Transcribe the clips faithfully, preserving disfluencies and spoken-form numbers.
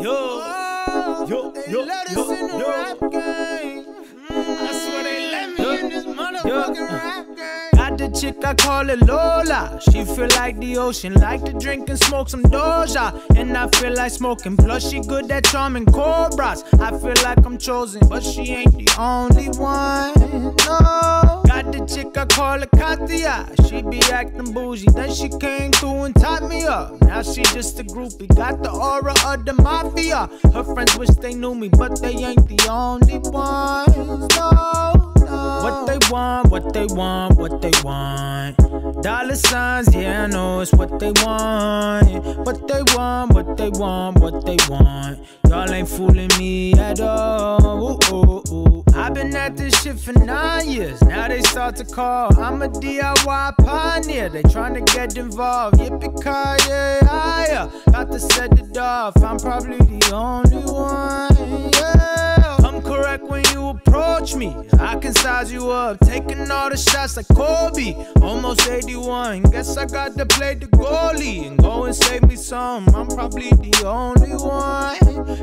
yo, yo, They yo, let us yo, in the yo. rap game. I swear they let me Yo, in this motherfucking yo. rap game. Got the chick, I call it Lola. She feel like the ocean, like to drink and smoke some Doja. And I feel like smoking, plus she good at charming cobras. I feel like I'm chosen, but she ain't the only one, no. Got the chick, I call her Katia. She be acting bougie, then she came through and tied me up. Now she just a groupie, got the aura of the mafia. Her friends wish they knew me, but they ain't the only ones, no. What they want, what they want, what they want. Dollar signs, yeah, I know it's what they want. What they want, what they want, what they want. Y'all ain't fooling me at all. Ooh, ooh, ooh. I've been at this shit for nine years. Now they start to call. I'm a D I Y pioneer. They tryna get involved. Yippee-ki-yay, yeah. Got to set it off. I'm probably the only one, yeah. I'm correct when you approach me. I can size you up, taking all the shots like Kobe. Almost eighty-one, guess I got to play the goalie and go and save me some. I'm probably the only one.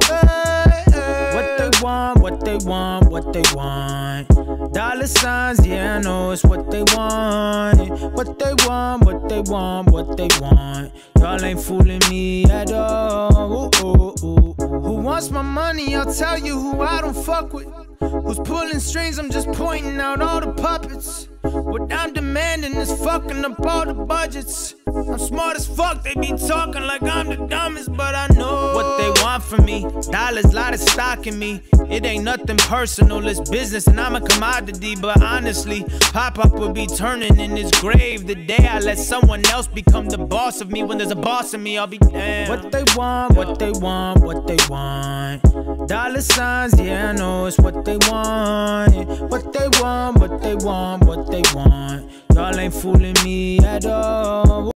Hey, hey. What they want, what they want, what they want. Dollar signs, yeah, I know it's what they want. What they want, what they want, what they want. Y'all ain't fooling me at all. Ooh, ooh, ooh. Who wants my money? I'll tell you who I don't fuck with. Who's pulling strings? I'm just pointing out all the puppets. What I'm demanding is fucking up all the budgets. I'm smart as fuck, they be talking like I'm the dumbest, but I know what they want from me. Dollars, lot of stock in me. It ain't nothing personal, it's business and I'm a commodity. But honestly, Pop-Up will be turning in his grave the day I let someone else become the boss of me. When there's a boss in me, I'll be damned. What they want, what they want, what they want. Dollar signs, yeah, I know it's what they want. What they want, what they want, what they want. Y'all ain't fooling me at all.